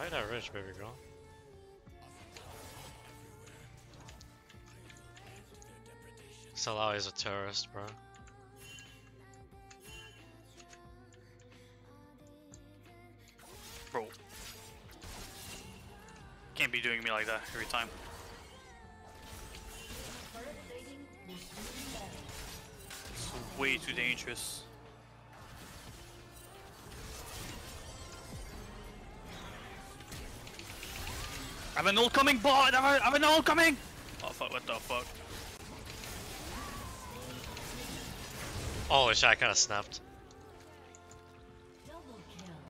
Fight that rich, baby girl. Salah is a terrorist, bro. Bro. Can't be doing me like that every time. It's way too dangerous. I have an ult coming, bot! I have an ult coming! Oh fuck, what the fuck? Oh shit, I kinda snapped.